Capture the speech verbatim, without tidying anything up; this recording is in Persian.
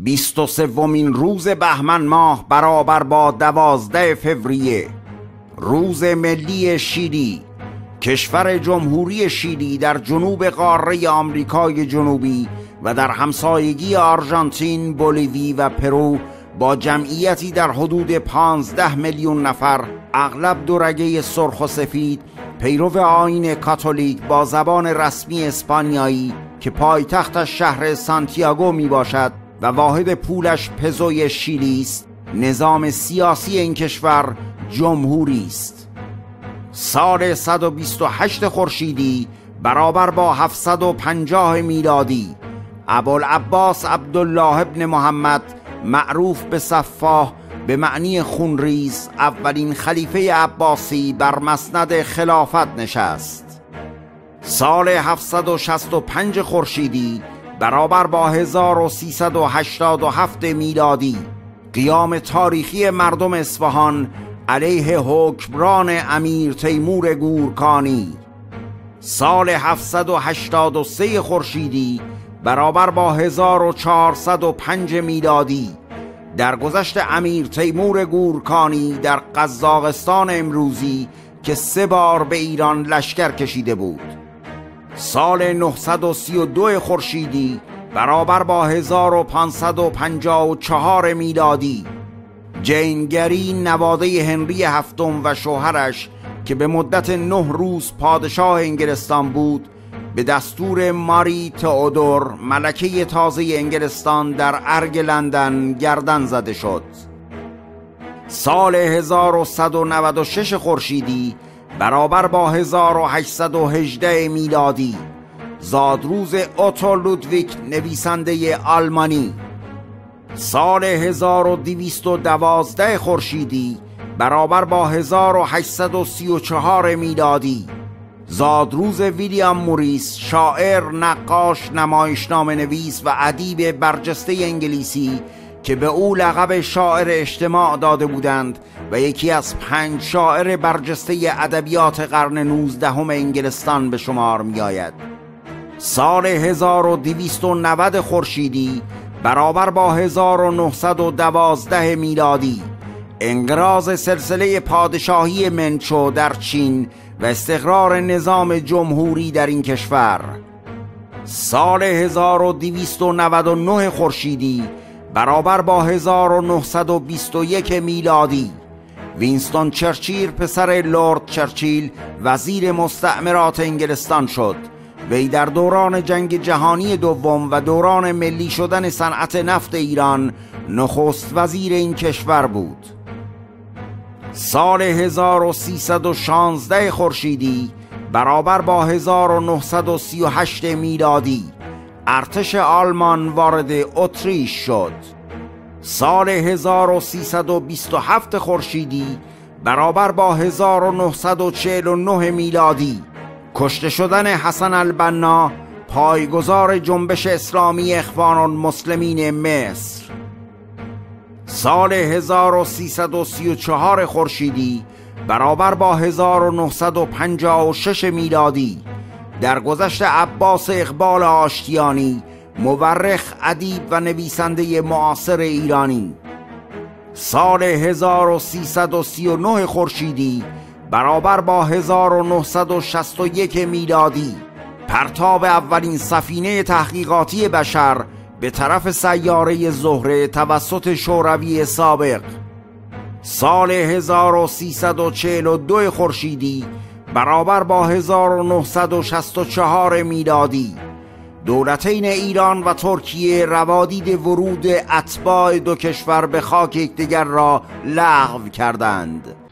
بیست و سومین روز بهمن ماه برابر با دوازده فوریه، روز ملی شیلی، کشور جمهوری شیلی در جنوب قاره آمریکای جنوبی و در همسایگی آرژانتین، بولیوی و پرو با جمعیتی در حدود پانزده میلیون نفر، اغلب دورگه سرخ و سفید، پیرو آیین کاتولیک با زبان رسمی اسپانیایی که پایتختش شهر سانتیاگو می باشد و واحد پولش پزوی شیلی است، نظام سیاسی این کشور جمهوری است. سال صد و بیست و هشت خورشیدی برابر با هفتصد و پنجاه میلادی، ابوالعباس عبدالله ابن محمد معروف به سفاح به معنی خونریز، اولین خلیفه عباسی بر مسند خلافت نشست. سال هفتصد و شصت و پنج خورشیدی برابر با هزار و سیصد و هشتاد و هفت میلادی، قیام تاریخی مردم اصفهان علیه حکمران امیر تیمور گورکانی. سال هفتصد و هشتاد و سه خورشیدی برابر با هزار و چهارصد و پنج میلادی، درگذشت امیر تیمور گورکانی در قزاقستان امروزی که سه بار به ایران لشکر کشیده بود. سال نهصد و سی و دو خورشیدی برابر با هزار و پانصد و پنجاه و چهار میلادی، جین گری نواده هنری هفتم و شوهرش که به مدت نه روز پادشاه انگلستان بود، به دستور ماری تئودور ملکه تازه انگلستان در ارگ لندن گردن زده شد. سال هزار و صد و نود و شش خورشیدی برابر با هزار و هشتصد و هجده میلادی، زادروز اوتو لودویک نویسنده آلمانی. سال هزار و دویست و دوازده خورشیدی برابر با هزار و هشتصد و سی و چهار میلادی، زادروز ویلیام موریس، شاعر، نقاش، نمایشنامه نویس و ادیب برجسته انگلیسی که به او لقب شاعر اجتماع داده بودند و یکی از پنج شاعر برجسته ادبیات قرن نوزدهم انگلستان به شمار می آید. سال هزار و دویست و نود خورشیدی برابر با هزار و نهصد و دوازده میلادی، انقراض سلسله پادشاهی منچو در چین و استقرار نظام جمهوری در این کشور. سال هزار و دویست و نود و نه خورشیدی برابر با هزار و نهصد و بیست و یک میلادی، وینستون چرچیل پسر لورد چرچیل وزیر مستعمرات انگلستان شد. وی در دوران جنگ جهانی دوم و دوران ملی شدن صنعت نفت ایران نخست وزیر این کشور بود. سال هزار و سیصد و شانزده خورشیدی برابر با هزار و نهصد و سی و هشت میلادی، ارتش آلمان وارد اتریش شد. سال هزار و سیصد و بیست و هفت خورشیدی برابر با هزار و نهصد و چهل و نه میلادی، کشته شدن حسن البنا، پایگزار جنبش اسلامی اخوان المسلمین مصر. سال هزار و سیصد و سی و چهار خورشیدی برابر با هزار و نهصد و پنجاه و شش میلادی، درگذشت عباس اقبال آشتیانی، مورخ، ادیب و نویسنده معاصر ایرانی. سال هزار و سیصد و سی و نه خورشیدی برابر با هزار و نهصد و شصت و یک میلادی، پرتاب اولین سفینه تحقیقاتی بشر به طرف سیاره زهره توسط شوروی سابق. سال هزار و سیصد و چهل و دو خورشیدی برابر با هزار و نهصد و شصت و چهار میلادی، دولتین ایران و ترکیه روادید ورود اتباع دو کشور به خاک یکدیگر را لغو کردند.